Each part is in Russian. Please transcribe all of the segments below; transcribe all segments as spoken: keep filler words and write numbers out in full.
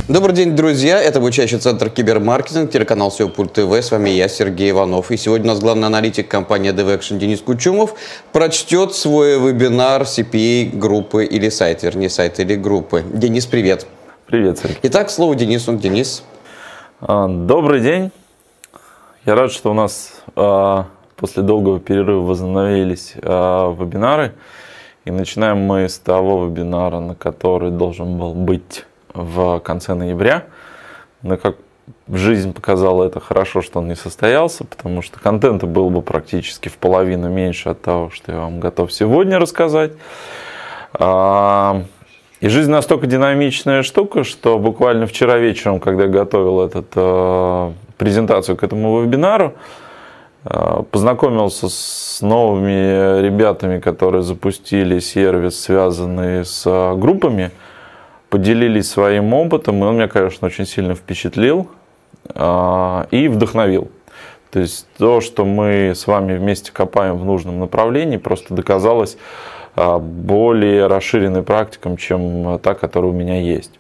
Добрый день, друзья! Это обучающий центр кибермаркетинг, телеканал Сеопульт ТВ. С вами я, Сергей Иванов. И сегодня у нас главный аналитик компании DevAction Денис Кучумов прочтет свой вебинар си пи эй группы или сайта, вернее, сайта или группы. Денис, привет! Привет, Сергей. Итак, слово Денису. Денис. Добрый день. Я рад, что у нас после долгого перерыва возобновились вебинары. И начинаем мы с того вебинара, на который должен был быть в конце ноября. Но как жизнь показала, это хорошо, что он не состоялся, потому что контента было бы практически в половину меньше от того, что я вам готов сегодня рассказать. И жизнь настолько динамичная штука, что буквально вчера вечером, когда я готовил эту презентацию к этому вебинару, познакомился с новыми ребятами, которые запустили сервис, связанный с группами, поделились своим опытом, и он меня, конечно, очень сильно впечатлил и вдохновил. То есть то, что мы с вами вместе копаем в нужном направлении, просто доказалось более расширенной практикой, чем та, которая у меня есть.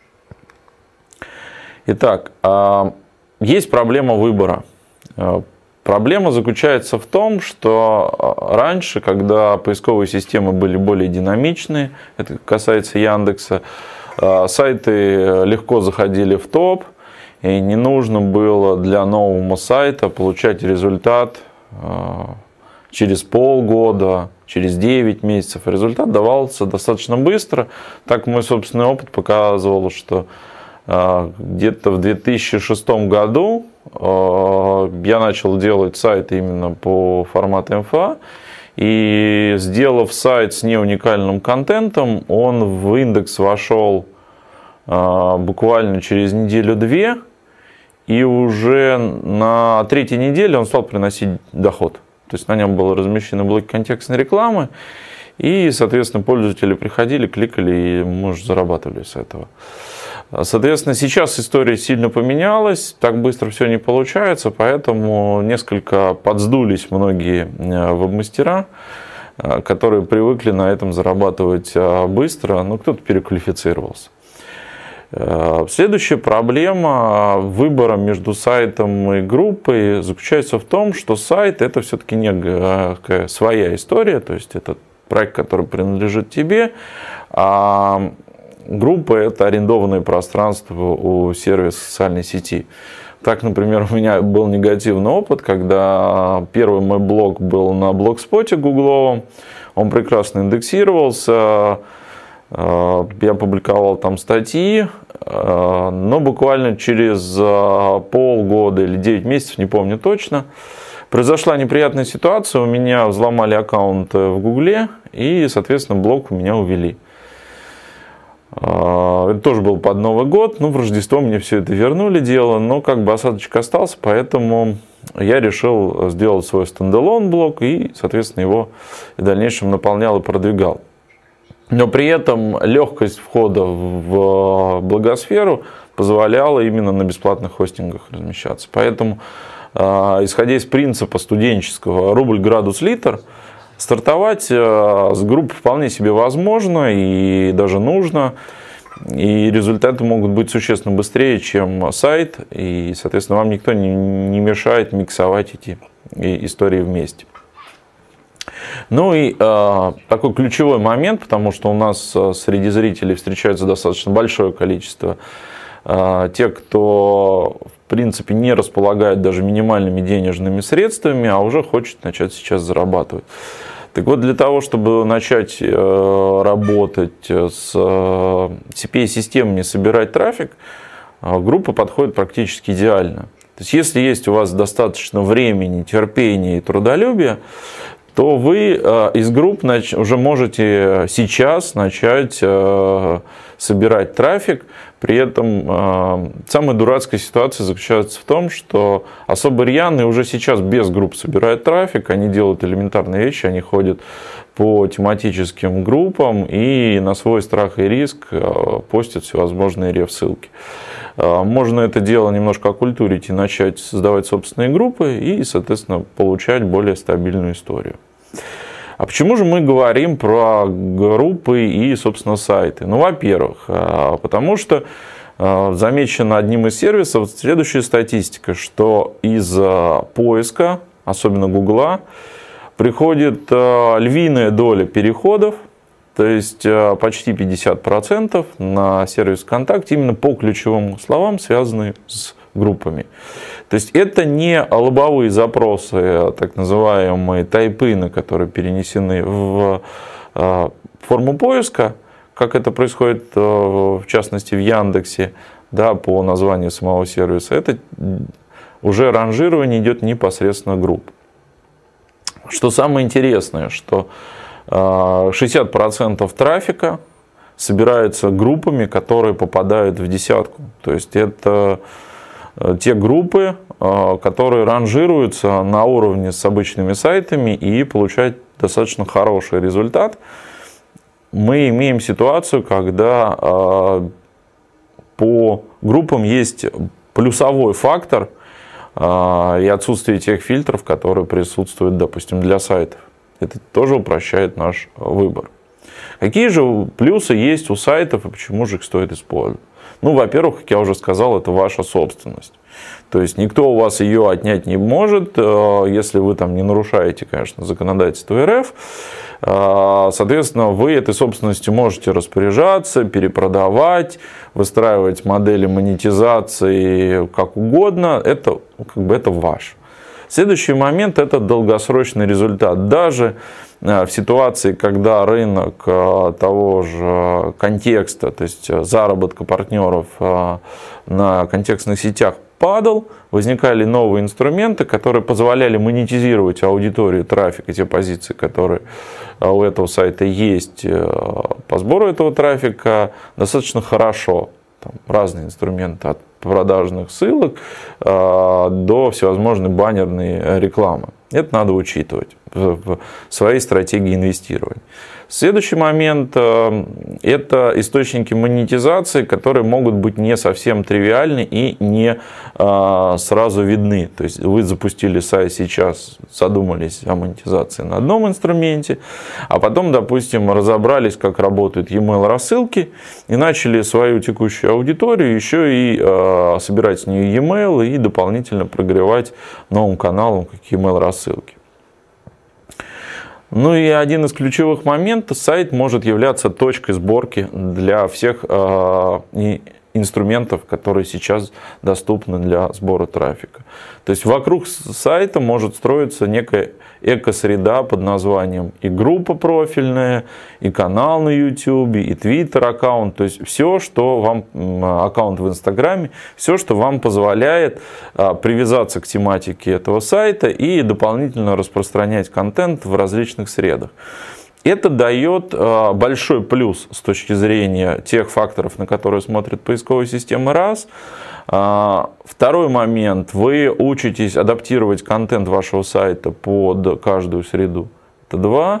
Итак, есть проблема выбора. Проблема заключается в том, что раньше, когда поисковые системы были более динамичные, это касается Яндекса, сайты легко заходили в топ, и не нужно было для нового сайта получать результат через полгода, через девять месяцев. Результат давался достаточно быстро. Так мой собственный опыт показывал, что где-то в две тысячи шестом году я начал делать сайт именно по формату эм эф эй, и сделав сайт с неуникальным контентом, он в индекс вошел буквально через неделю-две, и уже на третьей неделе он стал приносить доход. То есть на нем было размещены блоки контекстной рекламы, и, соответственно, пользователи приходили, кликали, и мы уже зарабатывали с этого. Соответственно, сейчас история сильно поменялась, так быстро все не получается, поэтому несколько подсдулись многие веб-мастера, которые привыкли на этом зарабатывать быстро, но кто-то переквалифицировался. Следующая проблема выбора между сайтом и группой заключается в том, что сайт — это все-таки некая своя история, то есть это проект, который принадлежит тебе, а группа — это арендованное пространство у сервиса социальной сети. Так, например, у меня был негативный опыт, когда первый мой блог был на блогспоте гугловом, он прекрасно индексировался, я публиковал там статьи, но буквально через полгода или девять месяцев, не помню точно, произошла неприятная ситуация, у меня взломали аккаунт в Гугле, и, соответственно, блог у меня увели. Это тоже был под Новый год, ну, в Рождество мне все это вернули дело, но как бы осадочек остался, поэтому я решил сделать свой стендалон блог и, соответственно, его в дальнейшем наполнял и продвигал. Но при этом легкость входа в благосферу позволяла именно на бесплатных хостингах размещаться. Поэтому, исходя из принципа студенческого рубль, градус, литр, стартовать с группы вполне себе возможно и даже нужно. И результаты могут быть существенно быстрее, чем сайт. И, соответственно, вам никто не, не мешает миксовать эти истории вместе. Ну и э, такой ключевой момент, потому что у нас среди зрителей встречается достаточно большое количество э, тех, кто в принципе не располагает даже минимальными денежными средствами, а уже хочет начать сейчас зарабатывать. Так вот, для того, чтобы начать э, работать с э, си пи эй-системами, собирать трафик, э, группа подходит практически идеально. То есть, если есть у вас достаточно времени, терпения и трудолюбия, то вы из групп уже можете сейчас начать собирать трафик. При этом самая дурацкая ситуация заключается в том, что особо рьяные уже сейчас без групп собирают трафик, они делают элементарные вещи, они ходят по тематическим группам и на свой страх и риск постят всевозможные реф-ссылки. Можно это дело немножко окультурить и начать создавать собственные группы и, соответственно, получать более стабильную историю. А почему же мы говорим про группы и, собственно, сайты? Ну, во-первых, потому что замечена одним из сервисов следующая статистика, что из поиска, особенно Гугла, приходит львиная доля переходов, то есть почти пятьдесят процентов на сервис ВКонтакте именно по ключевым словам, связанные с группами. То есть это не лобовые запросы, так называемые тайпины, которые перенесены в форму поиска, как это происходит в частности в Яндексе, да, по названию самого сервиса. Это уже ранжирование идет непосредственно групп. Что самое интересное, что шестьдесят процентов трафика собирается группами, которые попадают в десятку. То есть это те группы, которые ранжируются на уровне с обычными сайтами и получают достаточно хороший результат. Мы имеем ситуацию, когда по группам есть плюсовой фактор и отсутствие тех фильтров, которые присутствуют, допустим, для сайтов. Это тоже упрощает наш выбор. Какие же плюсы есть у сайтов и почему же их стоит использовать? Ну, во-первых, как я уже сказал, это ваша собственность. То есть никто у вас ее отнять не может, если вы там не нарушаете, конечно, законодательство эр эф. Соответственно, вы этой собственностью можете распоряжаться, перепродавать, выстраивать модели монетизации как угодно. Это, как бы, это ваше. Следующий момент – это долгосрочный результат. Даже в ситуации, когда рынок того же контекста, то есть заработка партнеров на контекстных сетях падал, возникали новые инструменты, которые позволяли монетизировать аудиторию, трафик и те позиции, которые у этого сайта есть по сбору этого трафика, достаточно хорошо. Там разные инструменты от продажных ссылок до всевозможной баннерной рекламы. Это надо учитывать в своей стратегии инвестирования. Следующий момент – это источники монетизации, которые могут быть не совсем тривиальны и не сразу видны. То есть вы запустили сайт сейчас, задумались о монетизации на одном инструменте, а потом, допустим, разобрались, как работают e-mail рассылки и начали свою текущую аудиторию еще и собирать с нее e-mail и дополнительно прогревать новым каналом как e-mail рассылки. Ну и один из ключевых моментов, сайт может являться точкой сборки для всех э, инструментов, которые сейчас доступны для сбора трафика. То есть вокруг сайта может строиться некая эко-среда под названием и группа профильная, и канал на YouTube, и Twitter аккаунт. То есть все, что вам, аккаунт в Инстаграме, все, что вам позволяет привязаться к тематике этого сайта и дополнительно распространять контент в различных средах. Это дает большой плюс с точки зрения тех факторов, на которые смотрит поисковая система, раз. Второй момент. Вы учитесь адаптировать контент вашего сайта под каждую среду. Это два.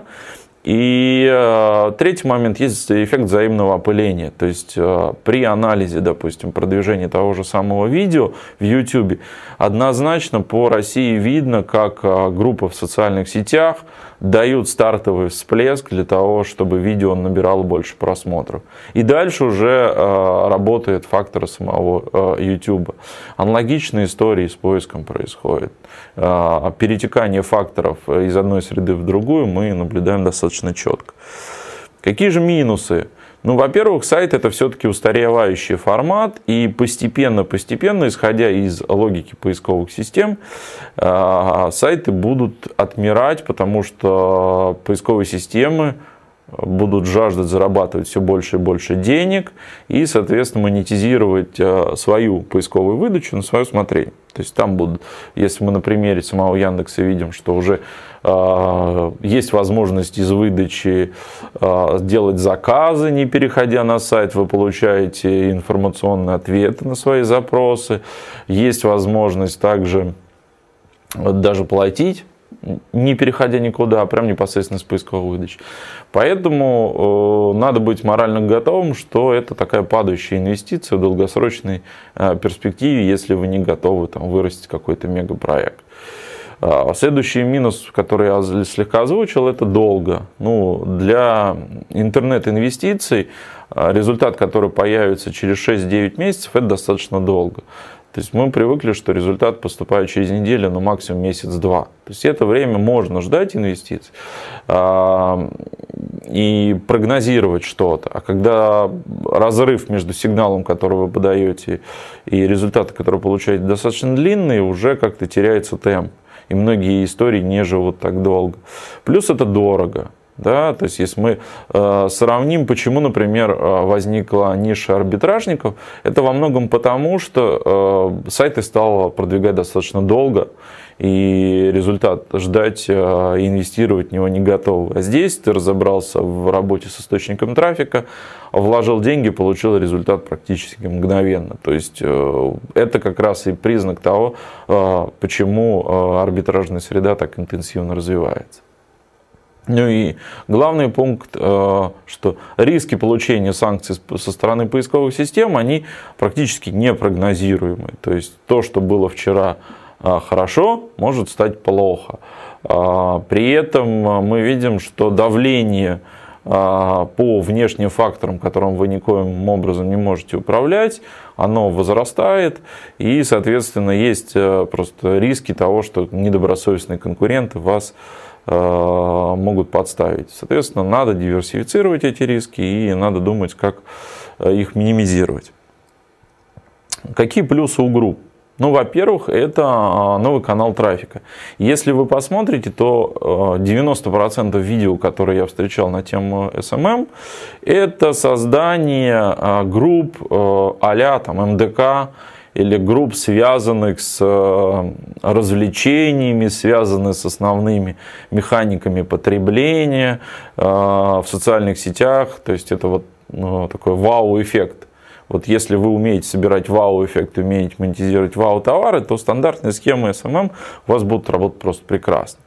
И третий момент. Есть эффект взаимного опыления. То есть при анализе, допустим, продвижения того же самого видео в YouTube, однозначно по России видно, как группы в социальных сетях дают стартовый всплеск для того, чтобы видео набирало больше просмотров. И дальше уже э, работает фактор самого э, YouTube. Аналогичные истории с поиском происходят. Э, перетекание факторов из одной среды в другую мы наблюдаем достаточно четко. Какие же минусы? Ну, во-первых, сайт это все-таки устаревающий формат, и постепенно-постепенно, исходя из логики поисковых систем, сайты будут отмирать, потому что поисковые системы будут жаждать зарабатывать все больше и больше денег и, соответственно, монетизировать свою поисковую выдачу на свое усмотрение. То есть там будут, если мы на примере самого Яндекса видим, что уже э, есть возможность из выдачи э, делать заказы, не переходя на сайт, вы получаете информационные ответы на свои запросы. Есть возможность также даже платить, не переходя никуда, а прям непосредственно с поисковой выдачи. Поэтому э, надо быть морально готовым, что это такая падающая инвестиция в долгосрочной э, перспективе, если вы не готовы там вырастить какой-то мегапроект. Следующий минус, который я слегка озвучил, это долго. Ну, для интернет-инвестиций результат, который появится через шесть-девять месяцев, это достаточно долго. То есть мы привыкли, что результат поступает через неделю, но максимум месяц-два. То есть это время можно ждать инвестиций и прогнозировать что-то. А когда разрыв между сигналом, который вы подаете, и результатом, который получаете, достаточно длинный, уже как-то теряется темп. И многие истории не живут так долго. Плюс это дорого. Да, то есть, если мы э, сравним, почему, например, возникла ниша арбитражников, это во многом потому, что э, сайты стало продвигать достаточно долго, и результат ждать и э, инвестировать в него не готовы. А здесь ты разобрался в работе с источником трафика, вложил деньги, получил результат практически мгновенно. То есть, э, это как раз и признак того, э, почему э, арбитражная среда так интенсивно развивается. Ну и главный пункт, что риски получения санкций со стороны поисковых систем, они практически непрогнозируемы. То есть то, что было вчера хорошо, может стать плохо. При этом мы видим, что давление по внешним факторам, которым вы никоим образом не можете управлять, оно возрастает, и, соответственно, есть просто риски того, что недобросовестные конкуренты вас могут подставить. Соответственно, надо диверсифицировать эти риски и надо думать, как их минимизировать. Какие плюсы у групп? Ну, во-первых, это новый канал трафика. Если вы посмотрите, то девяносто процентов видео, которые я встречал на тему эс эм эм, это создание групп а-ля там эм дэ ка, или групп, связанных с развлечениями, связанных с основными механиками потребления в социальных сетях. То есть это вот ну, такой вау-эффект. Вот если вы умеете собирать вау-эффект, умеете монетизировать вау-товары, то стандартные схемы эс эм эм у вас будут работать просто прекрасно.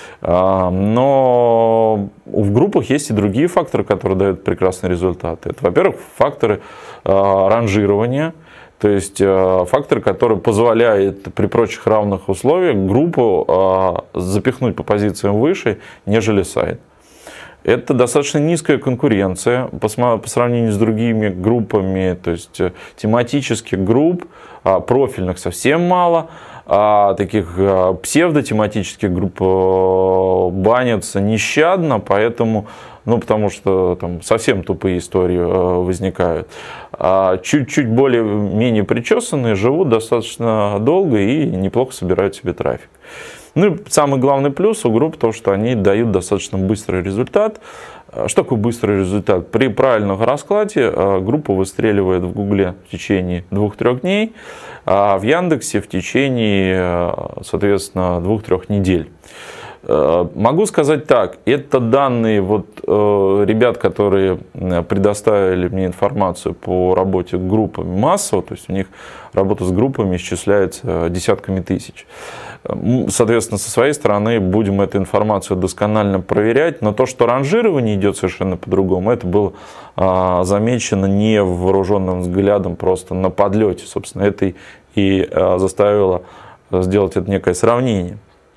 Но в группах есть и другие факторы, которые дают прекрасные результаты. Это, во-первых, факторы ранжирования. То есть фактор, который позволяет при прочих равных условиях группу запихнуть по позициям выше, нежели сайт. Это достаточно низкая конкуренция по сравнению с другими группами. То есть тематических групп, профильных совсем мало. А таких псевдотематических групп банятся нещадно, поэтому, ну, потому что там совсем тупые истории возникают. А чуть-чуть более-менее причесанные живут достаточно долго и неплохо собирают себе трафик. Ну и самый главный плюс у групп то, что они дают достаточно быстрый результат. Что такое быстрый результат? При правильном раскладе группа выстреливает в Гугле в течение двух-трех дней, а в Яндексе в течение, соответственно, двух-трех недель. Могу сказать так, это данные вот, ребят, которые предоставили мне информацию по работе с группами массово, то есть у них работа с группами исчисляется десятками тысяч. Соответственно, со своей стороны будем эту информацию досконально проверять, но то, что ранжирование идет совершенно по-другому, это было замечено невооруженным взглядом, просто на подлете, собственно, это и заставило сделать это некое сравнение.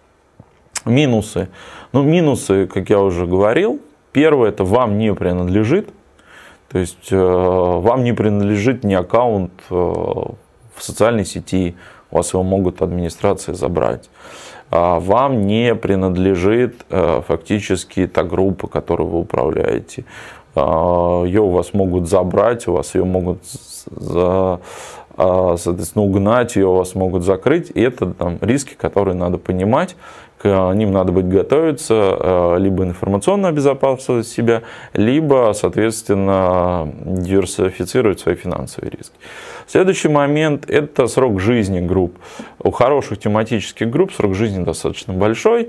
Минусы. Ну, минусы, как я уже говорил, первое, это вам не принадлежит. То есть э, вам не принадлежит ни аккаунт э, в социальной сети, у вас его могут администрации забрать. А вам не принадлежит э, фактически та группа, которую вы управляете. Э, ее у вас могут забрать, у вас ее могут за, э, соответственно, угнать, ее у вас могут закрыть. И это там, риски, которые надо понимать. К ним надо быть готовиться, либо информационно обезопасивать себя, либо, соответственно, диверсифицировать свои финансовые риски. Следующий момент – это срок жизни групп. У хороших тематических групп срок жизни достаточно большой.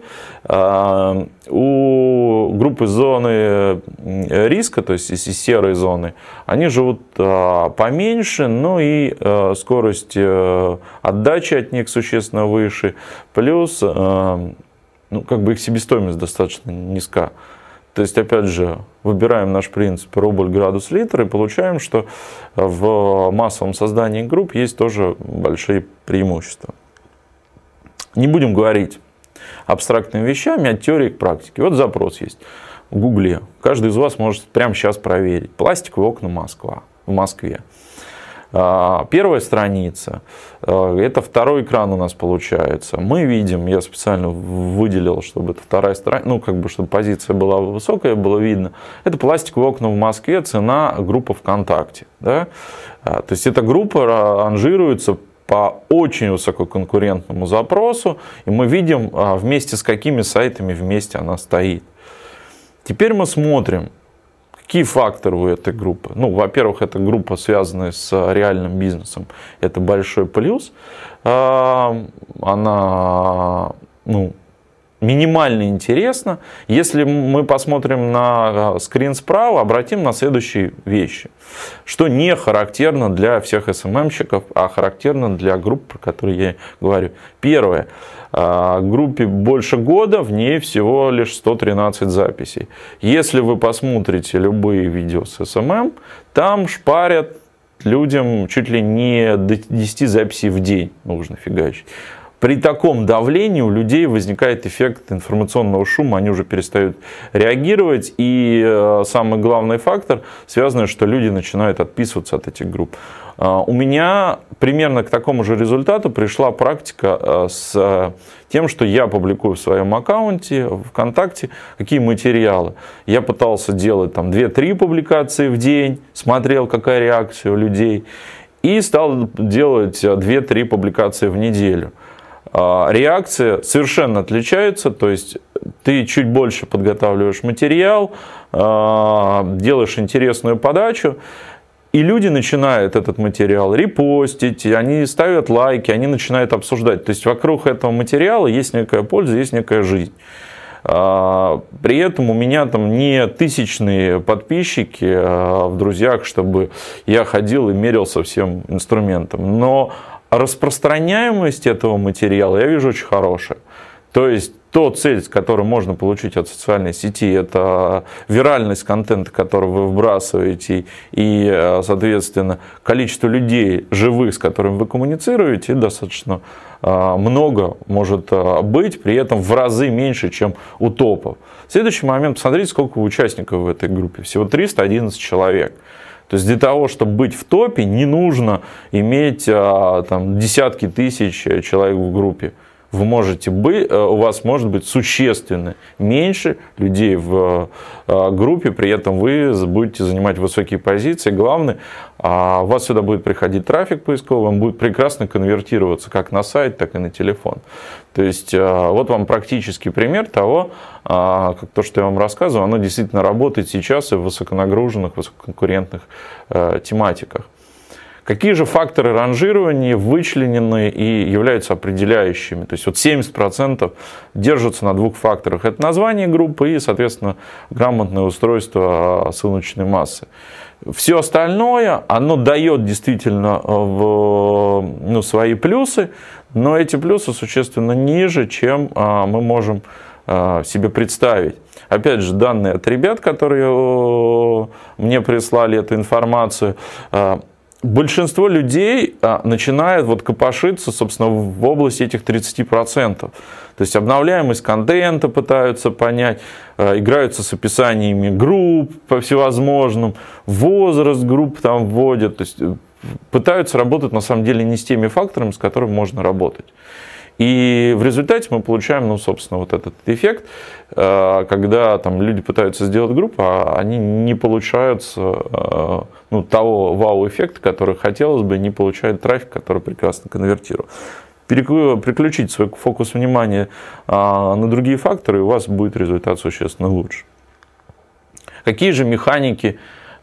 У группы зоны риска, то есть из серой зоны, они живут поменьше, но и скорость отдачи от них существенно выше, плюс ну, как бы их себестоимость достаточно низка. То есть, опять же, выбираем наш принцип рубль, градус, литр и получаем, что в массовом создании групп есть тоже большие преимущества. Не будем говорить абстрактными вещами от теории к практике. Вот запрос есть в Гугле. Каждый из вас может прямо сейчас проверить. Пластиковые окна Москва, в Москве. Первая страница, это второй экран у нас получается. Мы видим, я специально выделил, чтобы это вторая страница, ну, как бы, чтобы позиция была высокая, было видно. Это пластиковые окна в Москве, цена, группа ВКонтакте. Да? То есть, эта группа ранжируется по очень высококонкурентному запросу, и мы видим, вместе с какими сайтами вместе она стоит. Теперь мы смотрим, какие факторы у этой группы. Ну, во-первых, это группа, связанная с реальным бизнесом. Это большой плюс. Она, ну, минимально интересна. Если мы посмотрим на скрин справа, обратим на следующие вещи. Что не характерно для всех эс эм эм-щиков, а характерно для групп, про которые я говорю. Первое. Группе больше года, в ней всего лишь сто тринадцать записей. Если вы посмотрите любые видео с эс эм эм, там шпарят людям чуть ли не до десяти записей в день нужно фигачить. При таком давлении у людей возникает эффект информационного шума, они уже перестают реагировать. И самый главный фактор, связанный, что люди начинают отписываться от этих групп. У меня примерно к такому же результату пришла практика с тем, что я публикую в своем аккаунте ВКонтакте какие материалы. Я пытался делать там две-три публикации в день, смотрел, какая реакция у людей, и стал делать две-три публикации в неделю. Реакция совершенно отличается, то есть ты чуть больше подготавливаешь материал, делаешь интересную подачу, и люди начинают этот материал репостить, они ставят лайки, они начинают обсуждать. То есть вокруг этого материала есть некая польза, есть некая жизнь. При этом у меня там не тысячные подписчики в друзьях, чтобы я ходил и мерился всем инструментом. Но распространяемость этого материала я вижу очень хорошая. То есть то цель, которую можно получить от социальной сети, это виральность контента, который вы вбрасываете, и, соответственно, количество людей живых, с которыми вы коммуницируете, достаточно много может быть, при этом в разы меньше, чем у топов. Следующий момент, посмотрите, сколько участников в этой группе. Всего триста одиннадцать человек. То есть для того, чтобы быть в топе, не нужно иметь там, десятки тысяч человек в группе. Вы можете быть, у вас может быть существенно меньше людей в группе, при этом вы будете занимать высокие позиции. Главное, у вас сюда будет приходить трафик поисковый, он будет прекрасно конвертироваться как на сайт, так и на телефон. То есть вот вам практический пример того, как то, что я вам рассказываю, оно действительно работает сейчас и в высоконагруженных, высококонкурентных тематиках. Какие же факторы ранжирования вычленены и являются определяющими? То есть вот семьдесят процентов держатся на двух факторах. Это название группы и, соответственно, грамотное устройство ссылочной массы. Все остальное, оно дает действительно в, ну, свои плюсы, но эти плюсы существенно ниже, чем мы можем себе представить. Опять же, данные от ребят, которые мне прислали эту информацию, большинство людей начинает вот копошиться, собственно, в области этих тридцати процентов. То есть обновляемость контента пытаются понять, играются с описаниями групп по всевозможным, возраст групп там вводят. То есть пытаются работать на самом деле не с теми факторами, с которыми можно работать. И в результате мы получаем, ну, собственно, вот этот эффект, когда там люди пытаются сделать группу, а они не получают, ну, того вау-эффекта, который хотелось бы, не получают трафик, который прекрасно конвертирует. Переключить свой фокус внимания на другие факторы, и у вас будет результат существенно лучше. Какие же механики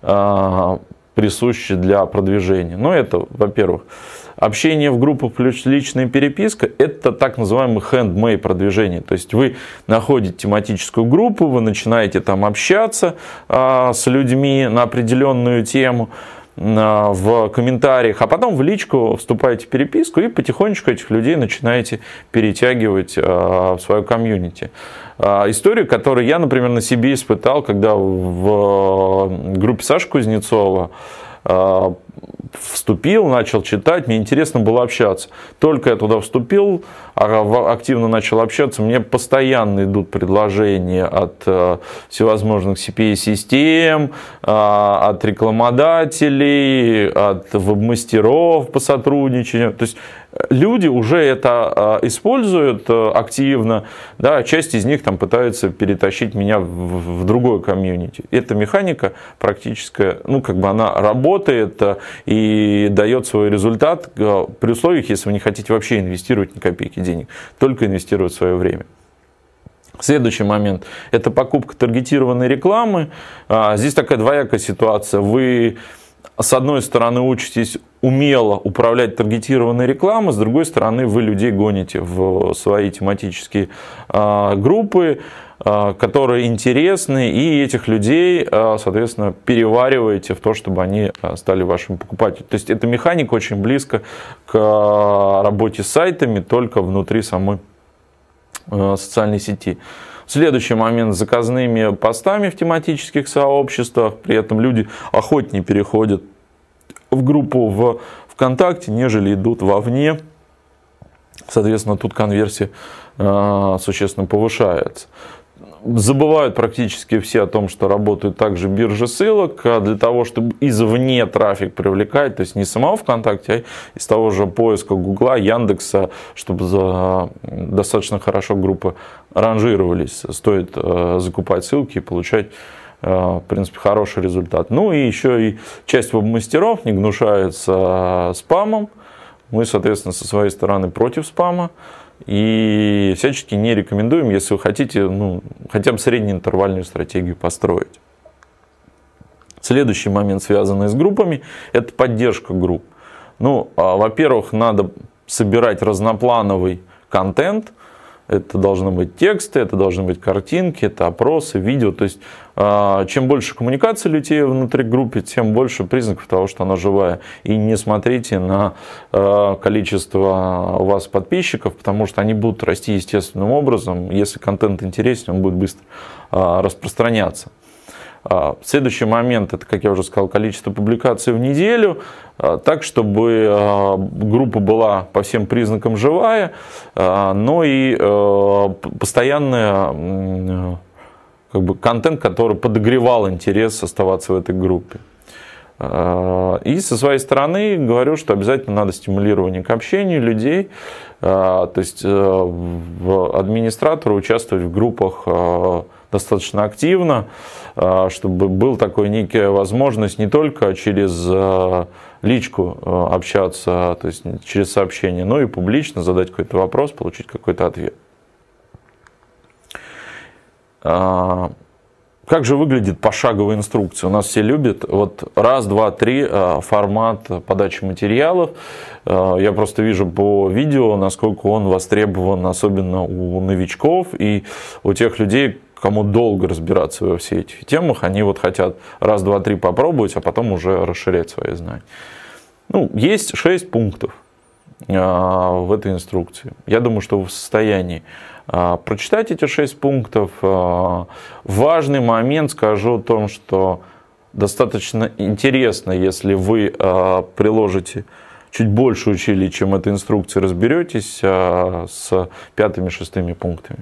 присущи для продвижения? Ну, это, во-первых, общение в группах плюс личная переписка – это так называемый handmade продвижение. То есть вы находите тематическую группу, вы начинаете там общаться а, с людьми на определенную тему а, в комментариях, а потом в личку вступаете в переписку и потихонечку этих людей начинаете перетягивать а, в свою комьюнити. А, историю, которую я, например, на себе испытал, когда в группе Саши Кузнецова вступил, начал читать, мне интересно было общаться. Только я туда вступил, активно начал общаться, мне постоянно идут предложения от всевозможных си пи эй-систем, от рекламодателей, от веб-мастеров по сотрудничанию. То есть люди уже это используют активно, да, часть из них там пытаются перетащить меня в, в другое комьюнити. Эта механика практическая, ну, как бы она работает и дает свой результат при условиях, если вы не хотите вообще инвестировать ни копейки денег, только инвестировать свое время. Следующий момент – это покупка таргетированной рекламы. Здесь такая двоякая ситуация. Вы, с одной стороны, учитесь умело управлять таргетированной рекламой, с другой стороны, вы людей гоните в свои тематические группы, которые интересны, и этих людей, соответственно, перевариваете в то, чтобы они стали вашими покупателями. То есть эта механика очень близко к работе с сайтами, только внутри самой социальной сети. Следующий момент: с заказными постами в тематических сообществах. При этом люди охотнее переходят в группу в ВКонтакте, нежели идут вовне. Соответственно, тут конверсия э, существенно повышается. Забывают практически все о том, что работают также биржи ссылок для того, чтобы извне трафик привлекать, то есть не самого ВКонтакте, а из того же поиска Гугла, Яндекса, чтобы за достаточно хорошо группы ранжировались. Стоит закупать ссылки и получать, в принципе, хороший результат. Ну и еще и часть веб-мастеров не гнушается спамом. Мы, соответственно, со своей стороны против спама. И всячески не рекомендуем, если вы хотите, ну, хотя бы среднеинтервальную стратегию построить. Следующий момент, связанный с группами, это поддержка групп. Ну, во-первых, надо собирать разноплановый контент. Это должны быть тексты, это должны быть картинки, это опросы, видео. То есть, чем больше коммуникации людей внутри группы, тем больше признаков того, что она живая. И не смотрите на количество у вас подписчиков, потому что они будут расти естественным образом. Если контент интересен, он будет быстро распространяться. Следующий момент, это, как я уже сказал, количество публикаций в неделю, так, чтобы группа была по всем признакам живая, но и постоянный, как бы, контент, который подогревал интерес оставаться в этой группе. И со своей стороны говорю, что обязательно надо стимулирование к общению людей, то есть администратору участвовать в группах достаточно активно, чтобы был такой некая возможность не только через личку общаться, то есть через сообщение, но и публично задать какой-то вопрос, получить какой-то ответ. Как же выглядит пошаговая инструкция? У нас все любят вот раз, два, три формат подачи материалов. Я просто вижу по видео, насколько он востребован, особенно у новичков и у тех людей, кому долго разбираться во всех этих темах. Они вот хотят раз, два, три попробовать, а потом уже расширять свои знания. Ну, есть шесть пунктов в этой инструкции. Я думаю, что вы в состоянии прочитать эти шесть пунктов. Важный момент, скажу о том, что достаточно интересно, если вы приложите чуть больше усилий, чем этой инструкции, разберетесь с пятыми-шестыми пунктами.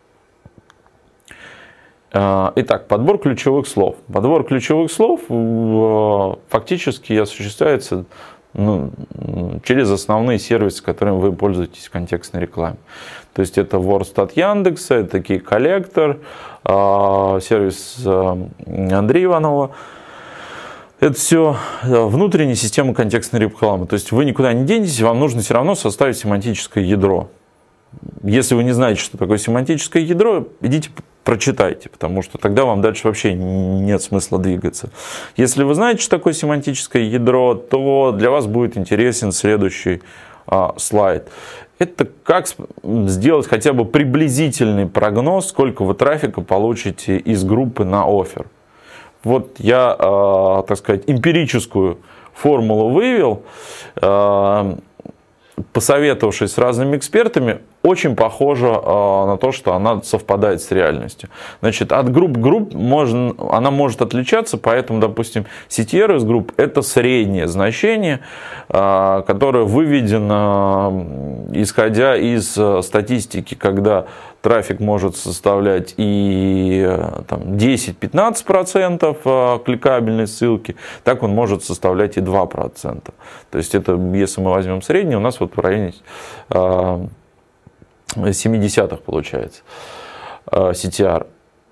Итак, подбор ключевых слов. Подбор ключевых слов фактически осуществляется, ну, через основные сервисы, которыми вы пользуетесь в контекстной рекламе. То есть это Worst от Яндекса, это Key Collector, сервис Андрея Иванова. Это все внутренняя система контекстной рекламы. То есть вы никуда не денетесь, вам нужно все равно составить семантическое ядро. Если вы не знаете, что такое семантическое ядро, идите прочитайте, потому что тогда вам дальше вообще нет смысла двигаться. Если вы знаете, что такое семантическое ядро, то для вас будет интересен следующий а, слайд. Это как сделать хотя бы приблизительный прогноз, сколько вы трафика получите из группы на оффер. Вот я, а, так сказать, эмпирическую формулу вывел, а, посоветовавшись с разными экспертами. очень похожа э, на то, что она совпадает с реальностью. Значит, от групп к групп можно, она может отличаться, поэтому, допустим, си ти ар из групп – это среднее значение, э, которое выведено, исходя из э, статистики, когда трафик может составлять и десять-пятнадцать процентов кликабельной ссылки, так он может составлять и два процента. То есть, это, если мы возьмем средний, у нас вот в районе э, семидесятых получается си ти ар.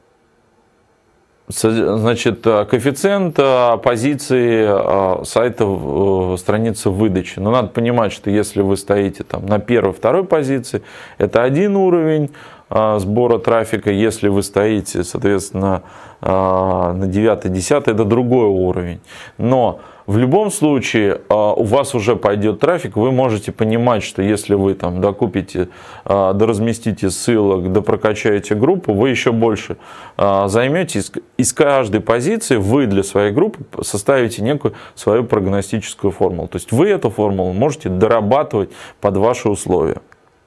Значит, коэффициент позиции сайта страницы выдачи. Но надо понимать, что если вы стоите там на первой-второй позиции, это один уровень сбора трафика. Если вы стоите, соответственно, на девятый-десятый, это другой уровень. Но в любом случае у вас уже пойдет трафик, вы можете понимать, что если вы там докупите, доразместите ссылок, допрокачаете группу, вы еще больше займете. Из каждой позиции вы для своей группы составите некую свою прогностическую формулу. То есть вы эту формулу можете дорабатывать под ваши условия.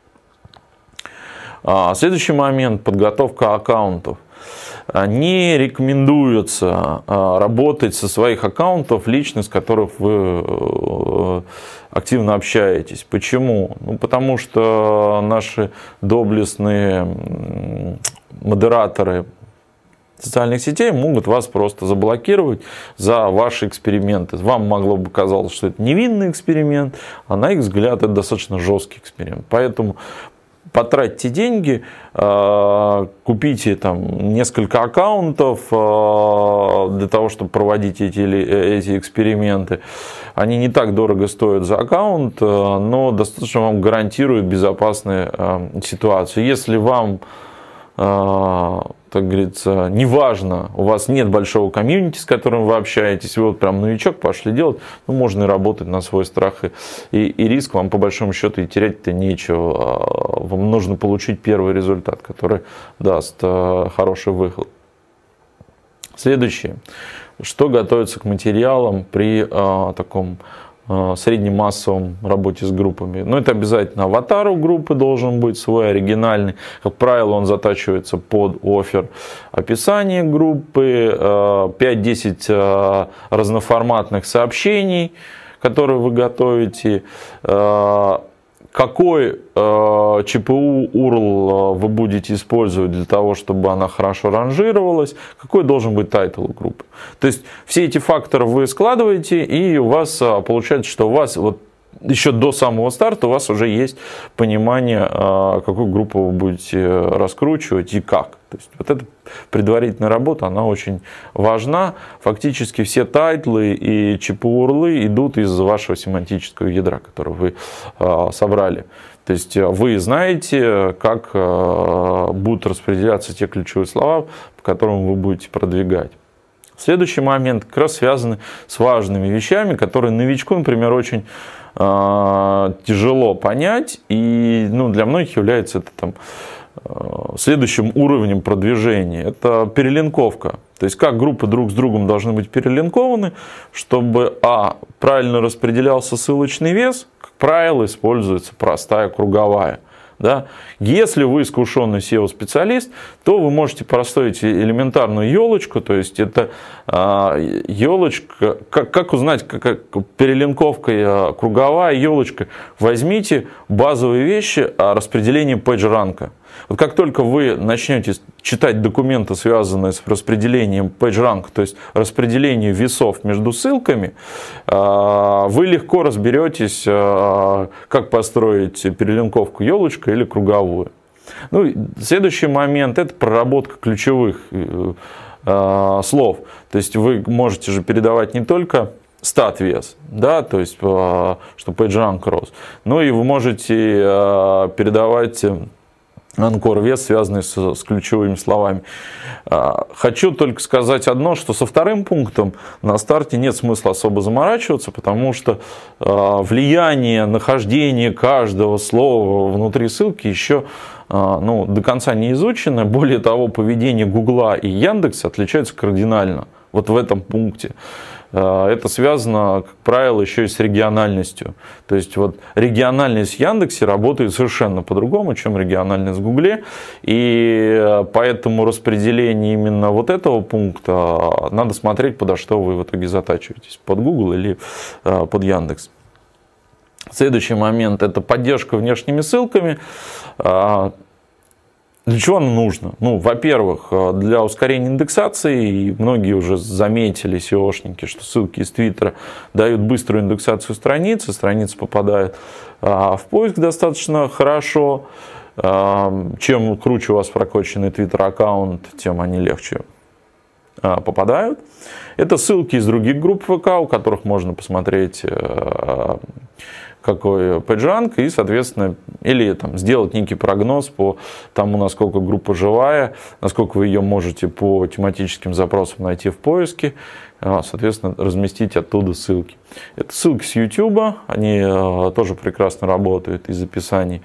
Следующий момент – подготовка аккаунтов. Не рекомендуется работать со своих аккаунтов, лично с которых вы активно общаетесь. Почему? Ну, потому что наши доблестные модераторы социальных сетей могут вас просто заблокировать за ваши эксперименты. Вам могло бы казаться, что это невинный эксперимент, а на их взгляд это достаточно жесткий эксперимент. Поэтому потратьте деньги, купите там несколько аккаунтов для того, чтобы проводить эти, эти эксперименты. Они не так дорого стоят за аккаунт, но достаточно вам гарантируют безопасную ситуацию. Если вам, так говорится, неважно, у вас нет большого комьюнити, с которым вы общаетесь, вы вот прям новичок, пошли делать, ну, можно и работать на свой страх и, и риск, вам по большому счету и терять-то нечего, вам нужно получить первый результат, который даст хороший выход. Следующее, что готовится к материалам при а, таком среднемассовом работе с группами. Но это обязательно аватар у группы должен быть свой, оригинальный. Как правило, он затачивается под оффер. Описание группы, пять-десять разноформатных сообщений, которые вы готовите. Какой э, ЧПУ, ю ар эл вы будете использовать для того, чтобы она хорошо ранжировалась, какой должен быть тайтл у группы. То есть все эти факторы вы складываете, и у вас э, получается, что у вас вот еще до самого старта у вас уже есть понимание, э, какую группу вы будете раскручивать и как. То есть вот эта предварительная работа, она очень важна. Фактически все тайтлы и ЧПУ, ю ар эл идут из вашего семантического ядра, которое вы э, собрали. То есть вы знаете, как э, будут распределяться те ключевые слова, по которым вы будете продвигать. Следующий момент как раз связан с важными вещами, которые новичку, например, очень э, тяжело понять. И ну, для многих является это там следующим уровнем продвижения. Это перелинковка. То есть как группы друг с другом должны быть перелинкованы, чтобы а. правильно распределялся ссылочный вес, как правило, используется простая круговая. Да? Если вы искушенный сео-специалист, то вы можете простроить элементарную елочку, то есть это э, елочка, как, как узнать, как, как перелинковка э, круговая, елочка, возьмите базовые вещи о распределении PageRank. Вот как только вы начнете читать документы, связанные с распределением PageRank, то есть распределением весов между ссылками, вы легко разберетесь, как построить перелинковку елочка или круговую. Ну, следующий момент – это проработка ключевых слов. То есть вы можете же передавать не только стат-вес, да, то есть чтобы PageRank рос, но и вы можете передавать анкор-вес, связанный с, с ключевыми словами. Хочу только сказать одно, что со вторым пунктом на старте нет смысла особо заморачиваться, потому что влияние нахождения каждого слова внутри ссылки еще ну, до конца не изучено. Более того, поведение Гугла и Яндекса отличается кардинально вот в этом пункте. Это связано, как правило, еще и с региональностью. То есть вот региональность в Яндексе работает совершенно по-другому, чем региональность в Гугле. И поэтому распределение именно вот этого пункта надо смотреть, подо что вы в итоге затачиваетесь, под Google или под Яндекс. Следующий момент – это поддержка внешними ссылками. Для чего оно нужно? Ну, во-первых, для ускорения индексации. И многие уже заметили, сеошники, что ссылки из Твиттера дают быструю индексацию страницы. Страница попадает в поиск достаточно хорошо. Чем круче у вас прокачанный Твиттер-аккаунт, тем они легче попадают. Это ссылки из других групп ВК, у которых можно посмотреть, какой пейджранк, и, соответственно, или там, сделать некий прогноз по тому, насколько группа живая, насколько вы ее можете по тематическим запросам найти в поиске, соответственно, разместить оттуда ссылки. Это ссылки с YouTube, они тоже прекрасно работают из описаний.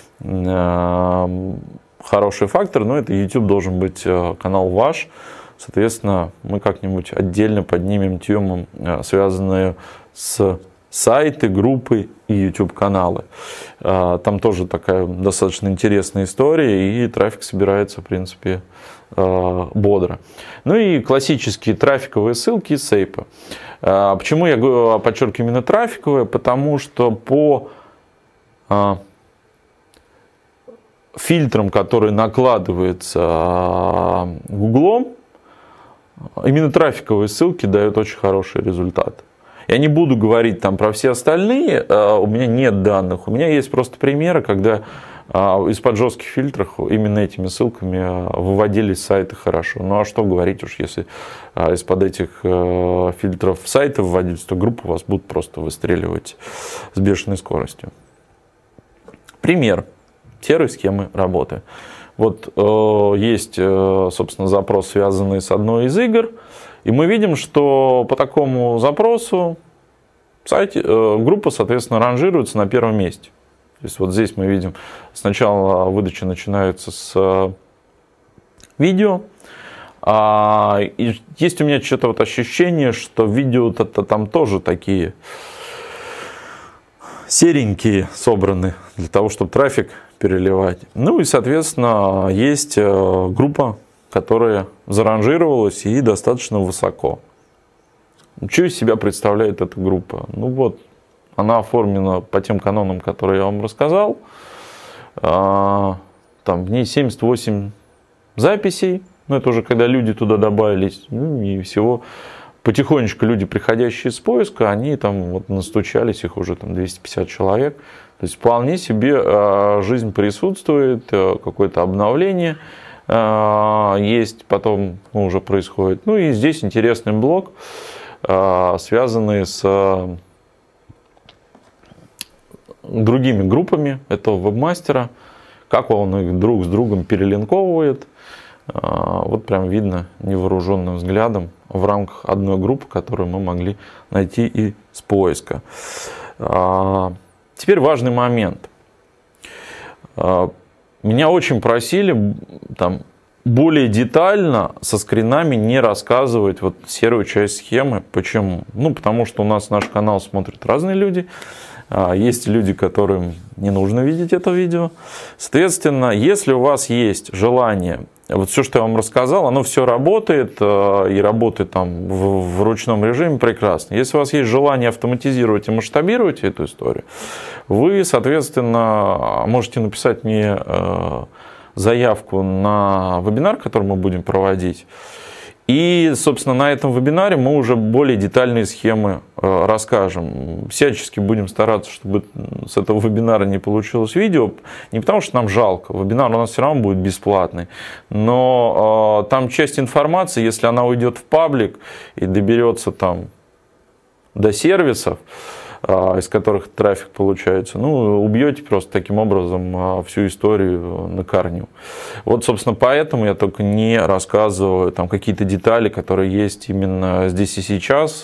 Хороший фактор, но это YouTube должен быть канал ваш. Соответственно, мы как-нибудь отдельно поднимем тему, связанную с сайты, группы и YouTube-каналы. Там тоже такая достаточно интересная история, и трафик собирается, в принципе, бодро. Ну и классические трафиковые ссылки из сейпа. Почему я подчеркиваю именно трафиковые? Потому что по фильтрам, которые накладываются Гуглом, именно трафиковые ссылки дают очень хороший результат. Я не буду говорить там про все остальные, у меня нет данных. У меня есть просто примеры, когда из-под жестких фильтров именно этими ссылками выводились сайты хорошо. Ну а что говорить уж, если из-под этих фильтров сайты выводить, то группы у вас будут просто выстреливать с бешеной скоростью. Пример серой схемы работы. Вот э, есть, э, собственно, запрос, связанный с одной из игр, и мы видим, что по такому запросу сайт, э, группа, соответственно, ранжируется на первом месте. То есть вот здесь мы видим, сначала выдача начинается с э, видео, а, и есть у меня что-то вот ощущение, что видео-то там тоже такие серенькие собраны для того, чтобы трафик переливать. Ну и, соответственно, есть группа, которая заранжировалась и достаточно высоко. Что из себя представляет эта группа? Ну вот, она оформлена по тем канонам, которые я вам рассказал. Там в ней семьдесят восемь записей. Ну это уже когда люди туда добавились. Ну и всего потихонечку люди, приходящие с поиска, они там вот настучались, их уже там двести пятьдесят человек. То есть вполне себе жизнь присутствует, какое-то обновление есть, потом ну, уже происходит. Ну и здесь интересный блок, связанный с другими группами этого вебмастера, как он их друг с другом перелинковывает. Вот прям видно невооруженным взглядом в рамках одной группы, которую мы могли найти и с поиска. Теперь важный момент. Меня очень просили там, более детально со скринами не рассказывать вот серую часть схемы. Почему? Ну, потому что у нас наш канал смотрят разные люди. Есть люди, которым не нужно видеть это видео. Соответственно, если у вас есть желание, вот все, что я вам рассказал, оно все работает и работает там в, в ручном режиме прекрасно. Если у вас есть желание автоматизировать и масштабировать эту историю, вы, соответственно, можете написать мне заявку на вебинар, который мы будем проводить. И, собственно, на этом вебинаре мы уже более детальные схемы э, расскажем. Всячески будем стараться, чтобы с этого вебинара не получилось видео. Не потому, что нам жалко. Вебинар у нас все равно будет бесплатный. Но э, там часть информации, если она уйдет в паблик и доберется там до сервисов, э, из которых трафик получается, ну, убьете просто таким образом э, всю историю на корню. Вот, собственно, поэтому я только не рассказываю там какие-то детали, которые есть именно здесь и сейчас.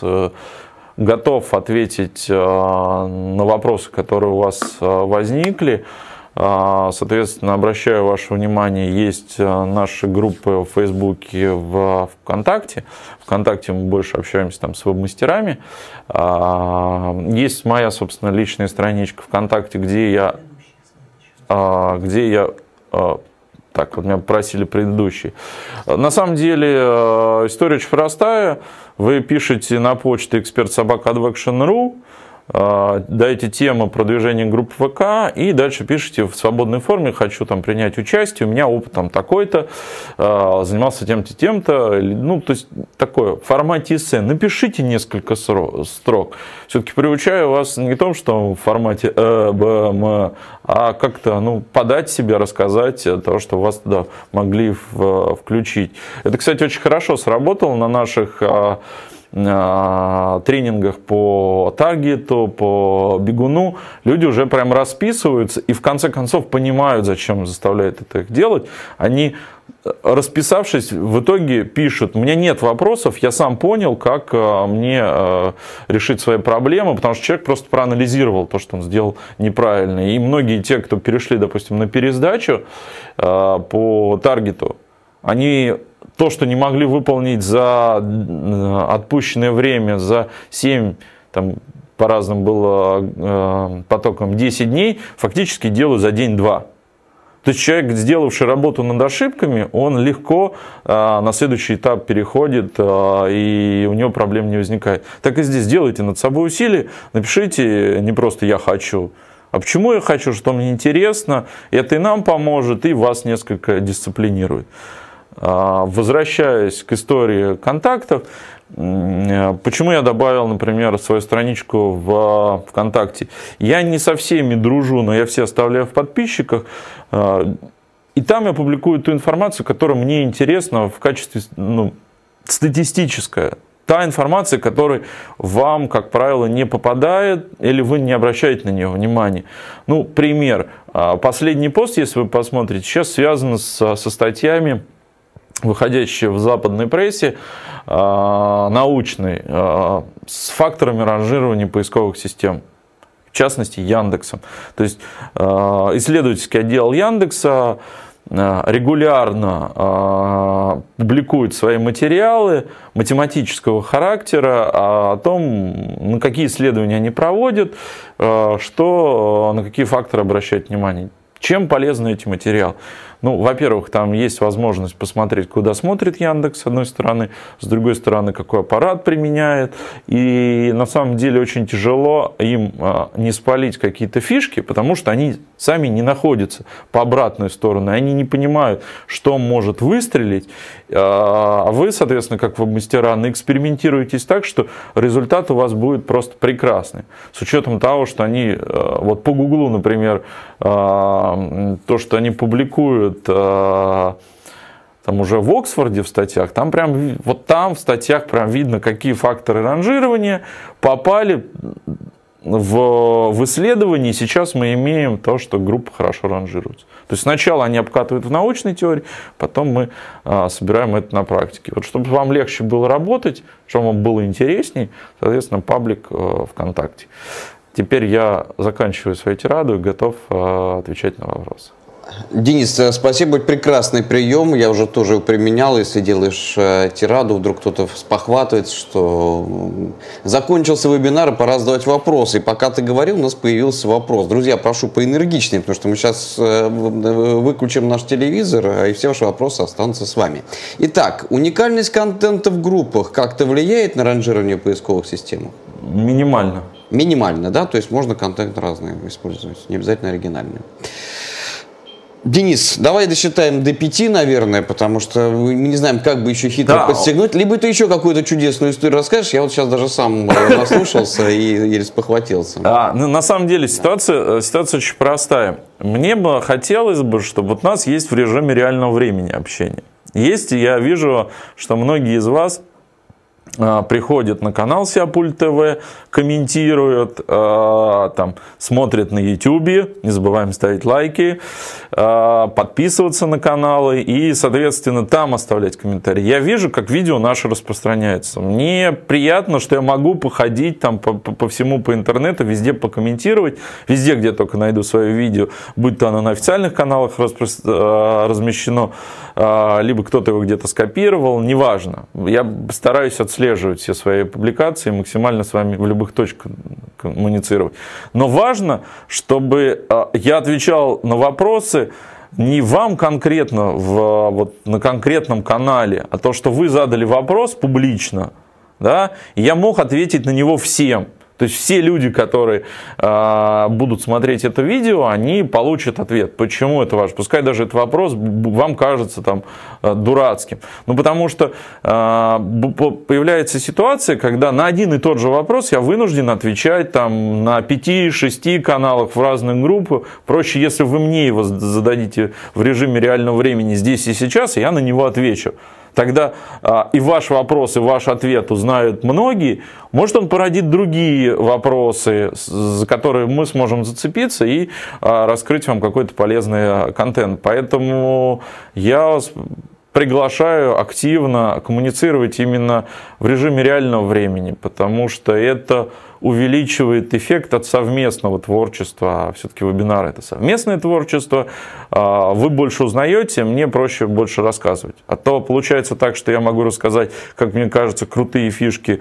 Готов ответить на вопросы, которые у вас возникли. Соответственно, обращаю ваше внимание, есть наши группы в Фейсбуке, в ВКонтакте. ВКонтакте мы больше общаемся там с веб-мастерами. Есть моя, собственно, личная страничка ВКонтакте, где я, где я так, вот меня просили предыдущие. На самом деле история очень простая. Вы пишете на почту эксперт собака advection точка ру, даете тему продвижения групп ВК и дальше пишите в свободной форме: хочу там принять участие, у меня опыт там такой-то, занимался тем-то, тем-то. Ну, то есть такое, в формате эссе. Напишите несколько строк. Все-таки приучаю вас не в том, что в формате э, б, м, а как-то, ну, подать себя, рассказать то, что вас туда могли в, включить. Это, кстати, очень хорошо сработало на наших тренингах по таргету, по бегуну. Люди уже прям расписываются и в конце концов понимают, зачем заставляет это их делать. Они, расписавшись, в итоге пишут: у меня нет вопросов, я сам понял, как мне решить свои проблемы, потому что человек просто проанализировал то, что он сделал неправильно. И многие те, кто перешли, допустим, на пересдачу по таргету, они то, что не могли выполнить за отпущенное время, за семь, там по разным было э, потокам, десять дней, фактически делают за день-два. То есть человек, сделавший работу над ошибками, он легко э, на следующий этап переходит, э, и у него проблем не возникает. Так и здесь делайте над собой усилия, напишите не просто «я хочу», а почему я хочу, что мне интересно, это и нам поможет, и вас несколько дисциплинирует. Возвращаясь к истории контактов, почему я добавил, например, свою страничку в ВКонтакте? Я не со всеми дружу, но я все оставляю в подписчиках. И там я публикую ту информацию, которая мне интересна в качестве, ну, статистическая. Та информация, которая вам, как правило, не попадает, или вы не обращаете на нее внимания. Ну, пример. Последний пост, если вы посмотрите, сейчас связан с, со статьями, выходящие в западной прессе, научной, с факторами ранжирования поисковых систем, в частности Яндексом. То есть исследовательский отдел Яндекса регулярно публикует свои материалы математического характера о том, на какие исследования они проводят, что, на какие факторы обращать внимание. Чем полезны эти материалы? Ну, во-первых, там есть возможность посмотреть, куда смотрит Яндекс, с одной стороны, с другой стороны, какой аппарат применяет. И на самом деле очень тяжело им не спалить какие-то фишки, потому что они сами не находятся по обратной стороне, они не понимают, что может выстрелить. А вы, соответственно, как веб-мастера, наэкспериментируетесь так, что результат у вас будет просто прекрасный. С учетом того, что они, вот по Гуглу, например, то, что они публикуют там уже в Оксфорде в статьях, там прям, вот там в статьях прям видно, какие факторы ранжирования попали в, в исследовании. Сейчас мы имеем то, что группа хорошо ранжируется. То есть сначала они обкатывают в научной теории, потом мы а, собираем это на практике. Вот чтобы вам легче было работать, чтобы вам было интересней, соответственно, паблик а, ВКонтакте. Теперь я заканчиваю свою тираду и готов а, отвечать на вопросы. Денис, спасибо, прекрасный прием, я уже тоже его применял. Если делаешь э, тираду, вдруг кто-то спохватывается, что закончился вебинар, и пора задавать вопросы. И пока ты говорил, у нас появился вопрос. Друзья, прошу поэнергичнее, потому что мы сейчас э, выключим наш телевизор, и все ваши вопросы останутся с вами. Итак, уникальность контента в группах как-то влияет на ранжирование поисковых систем? Минимально. Минимально, да? То есть можно контент разный использовать, не обязательно оригинальный. Денис, давай досчитаем до пяти, наверное, потому что мы не знаем, как бы еще хитро да. подстегнуть. Либо ты еще какую-то чудесную историю расскажешь. Я вот сейчас даже сам наслушался и еле спохватился. А, ну, на самом деле ситуация, ситуация очень простая. Мне бы хотелось бы, чтобы вот у нас есть в режиме реального времени общение. Есть, и я вижу, что многие из вас приходят на канал Сеопульт ТВ, комментируют, э, там, смотрят на ютубе, не забываем ставить лайки, э, подписываться на каналы и, соответственно, там оставлять комментарии. Я вижу, как видео наше распространяется. Мне приятно, что я могу походить там по, по, по всему по интернету, везде покомментировать, везде, где только найду свое видео, будь то оно на официальных каналах распро... размещено, э, либо кто-то его где-то скопировал, неважно. Я стараюсь отслеживать все свои публикации, максимально с вами в любых точках коммуницировать. Но важно, чтобы я отвечал на вопросы не вам конкретно, в, вот, на конкретном канале, а то, что вы задали вопрос публично, да, и я мог ответить на него всем. То есть все люди, которые э, будут смотреть это видео, они получат ответ. Почему это важно? Пускай даже этот вопрос вам кажется там, э, дурацким. Ну, потому что э, появляется ситуация, когда на один и тот же вопрос я вынужден отвечать там, на пяти-шести каналах в разных группах. Проще, если вы мне его зададите в режиме реального времени здесь и сейчас, и я на него отвечу. Тогда а, и ваш вопрос, и ваш ответ узнают многие. Может, он породит другие вопросы, за которые мы сможем зацепиться и а, раскрыть вам какой-то полезный контент. Поэтому я вас приглашаю активно коммуницировать именно в режиме реального времени, потому что это увеличивает эффект от совместного творчества. А все-таки вебинары – это совместное творчество. Вы больше узнаете, мне проще больше рассказывать. А то получается так, что я могу рассказать, как мне кажется, крутые фишки